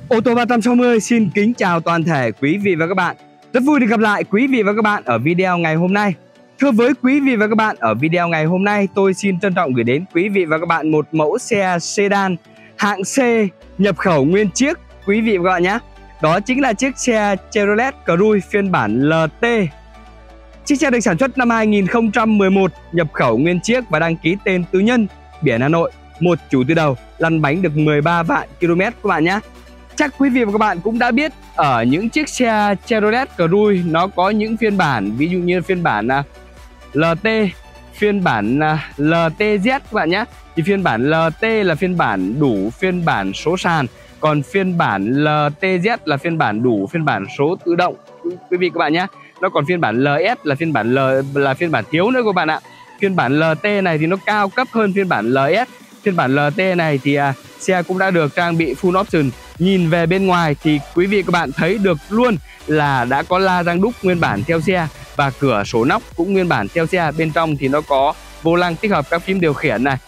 Ô tô 360 xin kính chào toàn thể quý vị và các bạn. Rất vui được gặp lại quý vị và các bạn ở video ngày hôm nay. Thưa với quý vị và các bạn, ở video ngày hôm nay tôi xin trân trọng gửi đến quý vị và các bạn một mẫu xe sedan hạng C nhập khẩu nguyên chiếc quý vị và các bạn nhé. Đó chính là chiếc xe Chevrolet Cruze phiên bản LT. Chiếc xe được sản xuất năm 2011, nhập khẩu nguyên chiếc và đăng ký tên tư nhân, biển Hà Nội, một chủ từ đầu, lăn bánh được 13 vạn km các bạn nhé. Chắc quý vị và các bạn cũng đã biết ở những chiếc xe Chevrolet Cruze nó có những phiên bản, ví dụ như phiên bản LT, phiên bản LTZ các bạn nhé. Thì phiên bản LT là phiên bản đủ phiên bản số sàn, còn phiên bản LTZ là phiên bản đủ phiên bản số tự động quý vị các bạn nhé. Nó còn phiên bản LS là phiên bản thiếu nữa các bạn ạ. Phiên bản LT này thì nó cao cấp hơn phiên bản LS. Phiên bản LT này thì xe cũng đã được trang bị full option. Nhìn về bên ngoài thì quý vị các bạn thấy được luôn là đã có la răng đúc nguyên bản theo xe và cửa sổ nóc cũng nguyên bản theo xe. Bên trong thì nó có vô lăng tích hợp các phím điều khiển này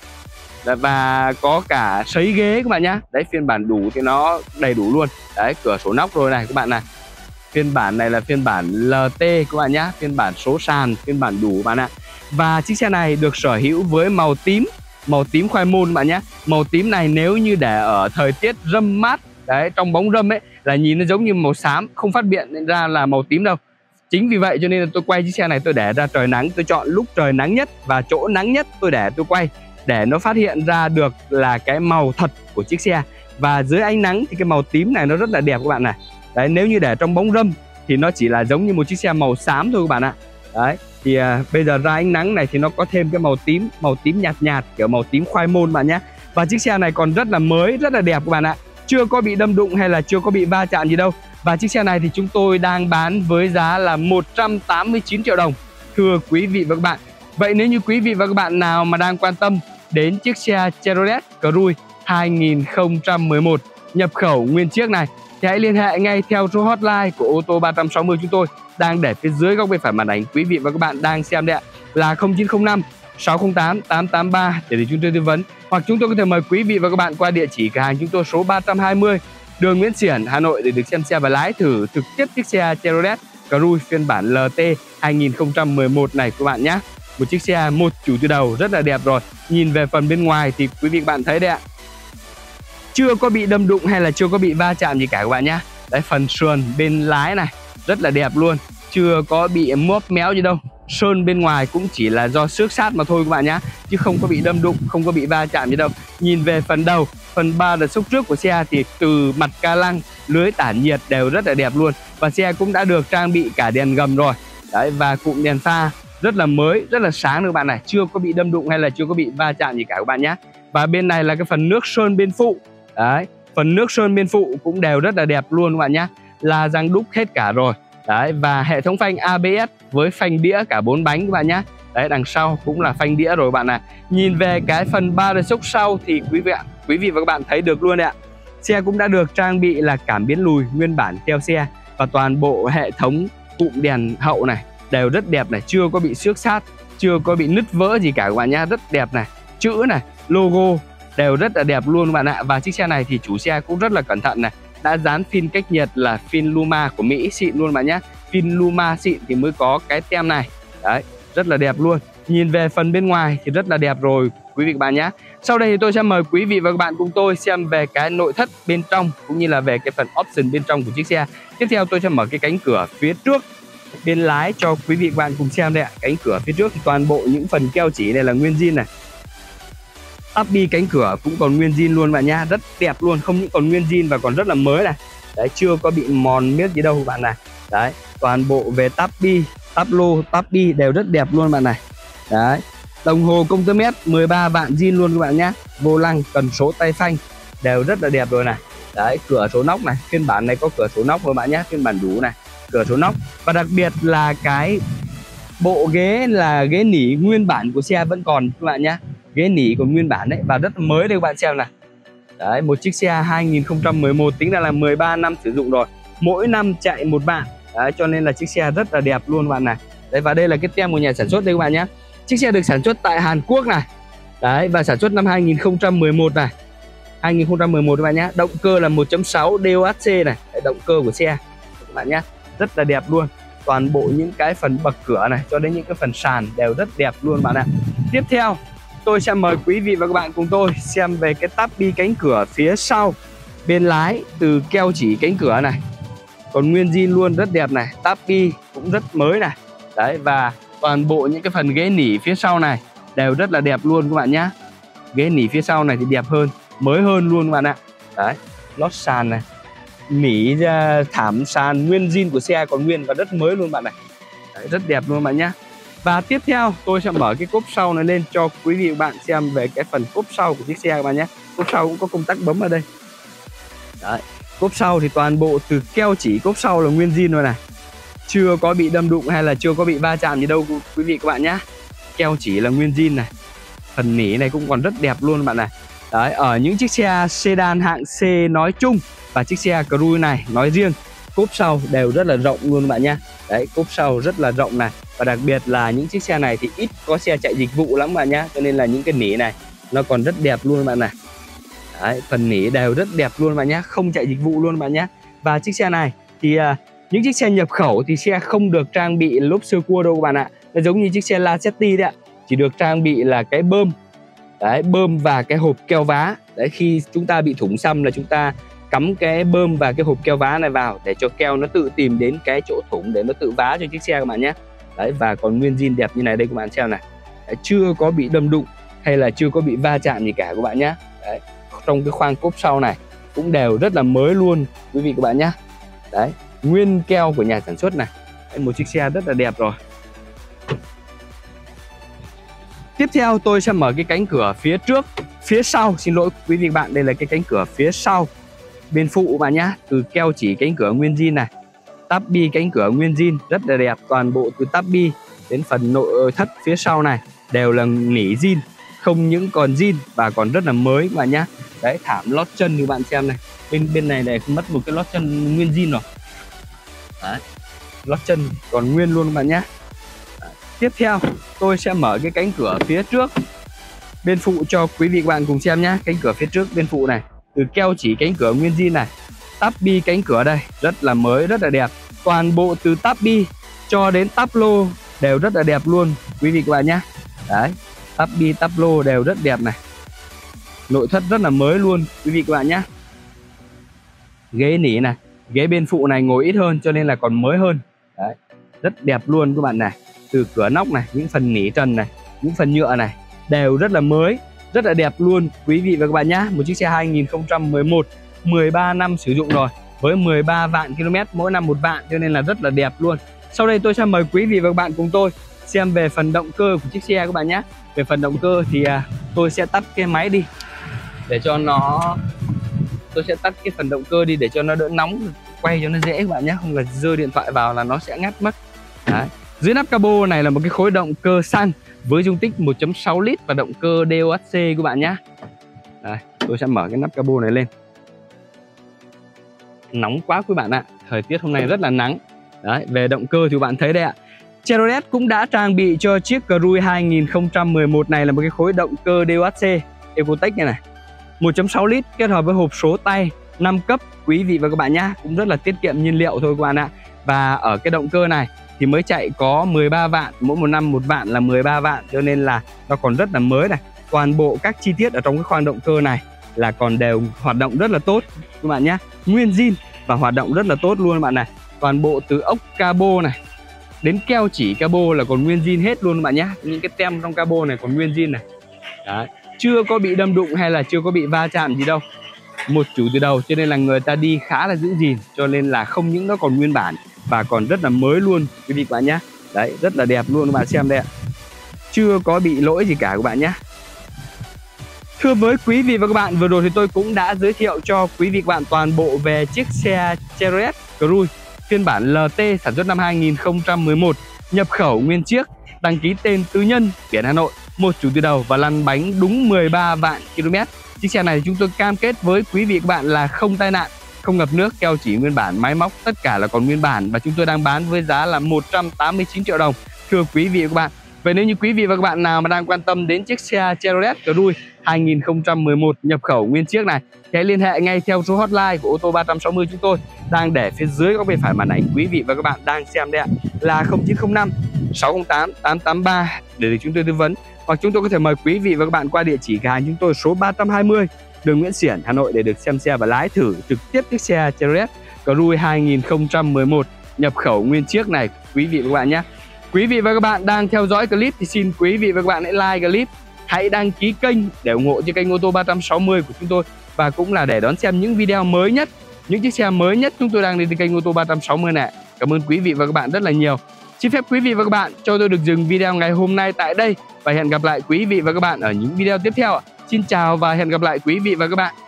và có cả sấy ghế các bạn nhé. Đấy, phiên bản đủ thì nó đầy đủ luôn. Đấy, cửa sổ nóc rồi này các bạn này. Phiên bản này là phiên bản LT các bạn nhé, phiên bản số sàn, phiên bản đủ bạn ạ. Và chiếc xe này được sở hữu với màu tím khoai môn bạn nhé. Màu tím này nếu như để ở thời tiết râm mát, đấy, trong bóng râm ấy là nhìn nó giống như màu xám, không phát biện ra là màu tím đâu. Chính vì vậy cho nên là tôi quay chiếc xe này tôi để ra trời nắng, tôi chọn lúc trời nắng nhất và chỗ nắng nhất tôi để tôi quay để nó phát hiện ra được là cái màu thật của chiếc xe. Và dưới ánh nắng thì cái màu tím này nó rất là đẹp các bạn này. Đấy, nếu như để trong bóng râm thì nó chỉ là giống như một chiếc xe màu xám thôi các bạn ạ. Đấy, thì bây giờ ra ánh nắng này thì nó có thêm cái màu tím nhạt nhạt, kiểu màu tím khoai môn bạn nhé. Và chiếc xe này còn rất là mới, rất là đẹp các bạn ạ. Chưa có bị đâm đụng hay là chưa có bị va chạm gì đâu. Và chiếc xe này thì chúng tôi đang bán với giá là 189 triệu đồng. Thưa quý vị và các bạn, vậy nếu như quý vị và các bạn nào mà đang quan tâm đến chiếc xe Chevrolet Cruze 2011 nhập khẩu nguyên chiếc này thì hãy liên hệ ngay theo số hotline của ô tô 360 chúng tôi đang để phía dưới góc bên phải màn ảnh quý vị và các bạn đang xem đấy ạ, là 0905 608 883 để chúng tôi tư vấn, hoặc chúng tôi có thể mời quý vị và các bạn qua địa chỉ cửa hàng chúng tôi số 320 đường Nguyễn Xiển, Hà Nội để được xem xe và lái thử trực tiếp chiếc xe Chevrolet Cruze phiên bản LT 2011 này các bạn nhé. Một chiếc xe một chủ từ đầu rất là đẹp rồi. Nhìn về phần bên ngoài thì quý vị và các bạn thấy đấy ạ, chưa có bị đâm đụng hay là chưa có bị va chạm gì cả các bạn nhé. Đấy, phần sườn bên lái này rất là đẹp luôn, chưa có bị móp méo gì đâu. Sơn bên ngoài cũng chỉ là do xước sát mà thôi các bạn nhé, chứ không có bị đâm đụng, không có bị va chạm gì đâu. Nhìn về phần đầu, phần ba đợt sốc trước của xe thì từ mặt ca lăng, lưới tản nhiệt đều rất là đẹp luôn. Và xe cũng đã được trang bị cả đèn gầm rồi. Đấy, và cụm đèn pha rất là mới, rất là sáng các bạn này, chưa có bị đâm đụng hay là chưa có bị va chạm gì cả các bạn nhé. Và bên này là cái phần nước sơn bên phụ. Đấy, phần nước sơn bên phụ cũng đều rất là đẹp luôn các bạn nhé. La răng đúc hết cả rồi. Đấy, và hệ thống phanh ABS với phanh đĩa cả 4 bánh các bạn nhé. Đấy, đằng sau cũng là phanh đĩa rồi bạn này. Nhìn về cái phần ba đợt sốc sau thì quý vị và các bạn thấy được luôn đấy ạ. Xe cũng đã được trang bị là cảm biến lùi nguyên bản theo xe, và toàn bộ hệ thống cụm đèn hậu này đều rất đẹp này, chưa có bị xước sát, chưa có bị nứt vỡ gì cả các bạn nhé, rất đẹp này. Chữ này, logo đều rất là đẹp luôn các bạn ạ. Và chiếc xe này thì chủ xe cũng rất là cẩn thận này, đã dán phim cách nhiệt là phim Luma của Mỹ xịn luôn bạn nhé. Phim Luma xịn thì mới có cái tem này. Đấy, rất là đẹp luôn. Nhìn về phần bên ngoài thì rất là đẹp rồi quý vị các bạn nhé. Sau đây thì tôi sẽ mời quý vị và các bạn cùng tôi xem về cái nội thất bên trong cũng như là về cái phần option bên trong của chiếc xe. Tiếp theo tôi sẽ mở cái cánh cửa phía trước bên lái cho quý vị và các bạn cùng xem đây ạ. Cánh cửa phía trước thì toàn bộ những phần keo chỉ này là nguyên zin này. Tắp bi cánh cửa cũng còn nguyên zin luôn bạn nha, rất đẹp luôn, không những còn nguyên zin và còn rất là mới này. Đấy, chưa có bị mòn miết gì đâu bạn này. Đấy, toàn bộ về tắp bi, tắp lô, tắp bi đều rất đẹp luôn bạn này. Đấy, đồng hồ công tơ mét 13 vạn zin luôn các bạn nhé. Vô lăng, cần số, tay phanh đều rất là đẹp rồi này. Đấy, cửa số nóc này, phiên bản này có cửa số nóc rồi bạn nhé, phiên bản đủ này, cửa số nóc. Và đặc biệt là cái bộ ghế là ghế nỉ nguyên bản của xe vẫn còn các bạn nhé. Ghế nỉ còn nguyên bản đấy và rất mới đây các bạn xem này. Đấy, một chiếc xe 2011 tính ra là 13 năm sử dụng rồi, mỗi năm chạy một bạn. Đấy, cho nên là chiếc xe rất là đẹp luôn các bạn này. Đấy, và đây là cái tem của nhà sản xuất đây các bạn nhé. Chiếc xe được sản xuất tại Hàn Quốc này. Đấy, và sản xuất năm 2011 này. 2011 các bạn nhé. Động cơ là 1.6 DOHC này, đấy, động cơ của xe các bạn nhé, rất là đẹp luôn. Toàn bộ những cái phần bậc cửa này cho đến những cái phần sàn đều rất đẹp luôn bạn ạ. Tiếp theo tôi sẽ mời quý vị và các bạn cùng tôi xem về cái táp bi cánh cửa phía sau bên lái, từ keo chỉ cánh cửa này còn nguyên zin luôn, rất đẹp này. Táp bi cũng rất mới này. Đấy, và toàn bộ những cái phần ghế nỉ phía sau này đều rất là đẹp luôn các bạn nhé. Ghế nỉ phía sau này thì đẹp hơn, mới hơn luôn các bạn ạ. Đấy, lót sàn này, nỉ thảm sàn nguyên zin của xe còn nguyên và rất mới luôn bạn này. Đấy, rất đẹp luôn bạn nhé. Và tiếp theo tôi sẽ mở cái cốp sau này lên cho quý vị và bạn xem về cái phần cốp sau của chiếc xe các bạn nhé. Cốp sau cũng có công tắc bấm ở đây. Đấy, cốp sau thì toàn bộ từ keo chỉ cốp sau là nguyên zin rồi này, chưa có bị đâm đụng hay là chưa có bị va chạm gì đâu quý vị các bạn nhé. Keo chỉ là nguyên zin này, phần nỉ này cũng còn rất đẹp luôn bạn này. Đấy, ở những chiếc xe sedan hạng C nói chung và chiếc xe Cruze này nói riêng, cốp sau đều rất là rộng luôn bạn nhé. Đấy, cốp sau rất là rộng này, và đặc biệt là những chiếc xe này thì ít có xe chạy dịch vụ lắm bạn nhé, cho nên là những cái nỉ này nó còn rất đẹp luôn bạn này. Đấy, phần nỉ đều rất đẹp luôn bạn nhé, không chạy dịch vụ luôn bạn nhé. Và chiếc xe này thì những chiếc xe nhập khẩu thì xe không được trang bị lốp sơ cua đâu các bạn ạ. Nó giống như chiếc xe Lacetti đấy ạ, chỉ được trang bị là cái bơm. Đấy, bơm và cái hộp keo vá. Đấy, khi chúng ta bị thủng xăm là chúng ta cắm cái bơm và cái hộp keo vá này vào để cho keo nó tự tìm đến cái chỗ thủng để nó tự vá cho chiếc xe các bạn nhé. Đấy, và còn nguyên zin đẹp như này đây các bạn xem này. Đấy, chưa có bị đâm đụng hay là chưa có bị va chạm gì cả các bạn nhé. Đấy, trong cái khoang cốp sau này cũng đều rất là mới luôn quý vị các bạn nhé. Đấy, nguyên keo của nhà sản xuất này. Đấy, một chiếc xe rất là đẹp rồi. Tiếp theo tôi sẽ mở cái cánh cửa phía sau, xin lỗi quý vị bạn, đây là cái cánh cửa phía sau bên phụ bạn nhá, từ keo chỉ cánh cửa nguyên zin này, táp bi cánh cửa nguyên zin rất là đẹp, toàn bộ từ táp bi đến phần nội thất phía sau này đều là nỉ zin, không những còn zin và còn rất là mới các bạn nhá. Đấy, thảm lót chân như bạn xem này, bên này mất một cái lót chân nguyên zin rồi. Đấy, lót chân còn nguyên luôn các bạn nhá. Tiếp theo tôi sẽ mở cái cánh cửa phía trước bên phụ cho quý vị các bạn cùng xem nhé. Cánh cửa phía trước bên phụ này, từ keo chỉ cánh cửa nguyên zin này, táp bi cánh cửa đây rất là mới, rất là đẹp. Toàn bộ từ táp bi cho đến táp lô đều rất là đẹp luôn quý vị các bạn nhé. Đấy, táp bi táp lô đều rất đẹp này, nội thất rất là mới luôn quý vị các bạn nhé. Ghế nỉ này, ghế bên phụ này ngồi ít hơn cho nên là còn mới hơn. Đấy, rất đẹp luôn các bạn này. Từ cửa nóc này, những phần nỉ trần này, những phần nhựa này đều rất là mới, rất là đẹp luôn quý vị và các bạn nhé. Một chiếc xe 2011, 13 năm sử dụng rồi, với 13 vạn km, mỗi năm 1 vạn, cho nên là rất là đẹp luôn. Sau đây tôi sẽ mời quý vị và các bạn cùng tôi xem về phần động cơ của chiếc xe các bạn nhé. Về phần động cơ thì tôi sẽ tắt cái máy đi để cho nó, tôi sẽ tắt cái phần động cơ đi để cho nó đỡ nóng, quay cho nó dễ các bạn nhé, không là giơ điện thoại vào là nó sẽ ngắt mất. Đấy. Dưới nắp capo này là một cái khối động cơ xăng với dung tích 1.6 lít và động cơ DOHC các bạn nhé. Đây, tôi sẽ mở cái nắp capo này lên. Nóng quá quý bạn ạ, thời tiết hôm nay rất là nắng. Đấy, về động cơ thì bạn thấy đây ạ, Chevrolet cũng đã trang bị cho chiếc Cruze 2011 này là một cái khối động cơ DOHC Ecotec này, 1.6 lít kết hợp với hộp số tay 5 cấp quý vị và các bạn nhé, cũng rất là tiết kiệm nhiên liệu thôi các bạn ạ. Và ở cái động cơ này thì mới chạy có 13 vạn, mỗi một năm 1 vạn là 13 vạn, cho nên là nó còn rất là mới này. Toàn bộ các chi tiết ở trong cái khoang động cơ này là còn đều hoạt động rất là tốt các bạn nhé, nguyên zin và hoạt động rất là tốt luôn các bạn này. Toàn bộ từ ốc cabo này đến keo chỉ cabo là còn nguyên zin hết luôn các bạn nhé. Những cái tem trong cabo này còn nguyên zin này. Đấy, chưa có bị đâm đụng hay là chưa có bị va chạm gì đâu, một chủ từ đầu, cho nên là người ta đi khá là giữ gìn, cho nên là không những nó còn nguyên bản và còn rất là mới luôn quý vị các bạn nhé. Đấy, rất là đẹp luôn các bạn xem đây ạ, chưa có bị lỗi gì cả các bạn nhé. Thưa với quý vị và các bạn, vừa rồi thì tôi cũng đã giới thiệu cho quý vị và các bạn toàn bộ về chiếc xe Chevrolet Cruze phiên bản LT sản xuất năm 2011, nhập khẩu nguyên chiếc, đăng ký tên tư nhân, biển Hà Nội, một chủ từ đầu và lăn bánh đúng 13 vạn km. Chiếc xe này chúng tôi cam kết với quý vị và các bạn là không tai nạn, không ngập nước, keo chỉ nguyên bản, máy móc tất cả là còn nguyên bản, và chúng tôi đang bán với giá là 189 triệu đồng. Thưa quý vị và các bạn, vậy nếu như quý vị và các bạn nào mà đang quan tâm đến chiếc xe Chevrolet Cruze 2011 nhập khẩu nguyên chiếc này. Hãy liên hệ ngay theo số hotline của ô tô 360 chúng tôi đang để phía dưới góc bên phải màn ảnh quý vị và các bạn đang xem đây ạ, là 0905 608 883 để được chúng tôi tư vấn. Hoặc chúng tôi có thể mời quý vị và các bạn qua địa chỉ cửa hàng chúng tôi số 320 đường Nguyễn Xiển, Hà Nội để được xem xe và lái thử trực tiếp chiếc xe Chevrolet Cruze 2011 nhập khẩu nguyên chiếc này quý vị và các bạn nhé. Quý vị và các bạn đang theo dõi clip thì xin quý vị và các bạn hãy like clip, hãy đăng ký kênh để ủng hộ cho kênh ô tô 360 của chúng tôi, và cũng là để đón xem những video mới nhất, những chiếc xe mới nhất chúng tôi đang lên trên kênh ô tô 360 này. Cảm ơn quý vị và các bạn rất là nhiều. Xin phép quý vị và các bạn cho tôi được dừng video ngày hôm nay tại đây và hẹn gặp lại quý vị và các bạn ở những video tiếp theo. Xin chào và hẹn gặp lại quý vị và các bạn.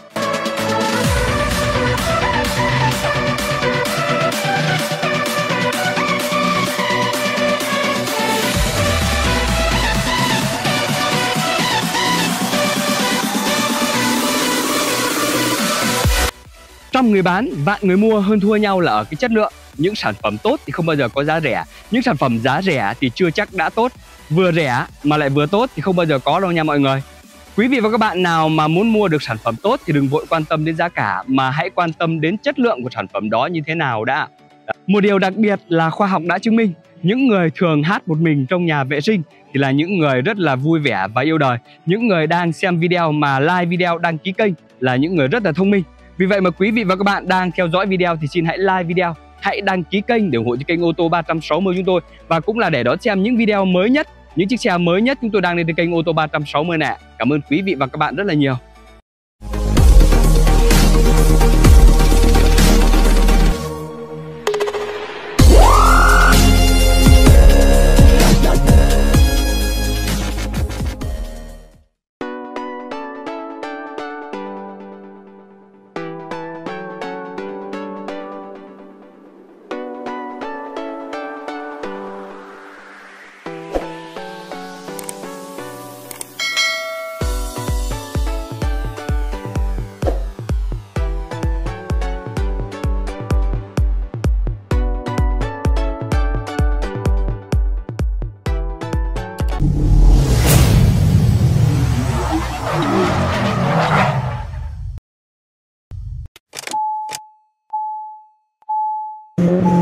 Trăm người bán, vạn người mua, hơn thua nhau là ở cái chất lượng. Những sản phẩm tốt thì không bao giờ có giá rẻ. Những sản phẩm giá rẻ thì chưa chắc đã tốt. Vừa rẻ mà lại vừa tốt thì không bao giờ có đâu nha mọi người. Quý vị và các bạn nào mà muốn mua được sản phẩm tốt thì đừng vội quan tâm đến giá cả, mà hãy quan tâm đến chất lượng của sản phẩm đó như thế nào đã. Một điều đặc biệt là khoa học đã chứng minh, những người thường hát một mình trong nhà vệ sinh thì là những người rất là vui vẻ và yêu đời. Những người đang xem video mà like video, đăng ký kênh là những người rất là thông minh. Vì vậy mà quý vị và các bạn đang theo dõi video thì xin hãy like video, hãy đăng ký kênh để ủng hộ cho kênh ô tô 360 chúng tôi, và cũng là để đón xem những video mới nhất, những chiếc xe mới nhất chúng tôi đang lên trên kênh ô tô 360 này. Cảm ơn quý vị và các bạn rất là nhiều. Thank you.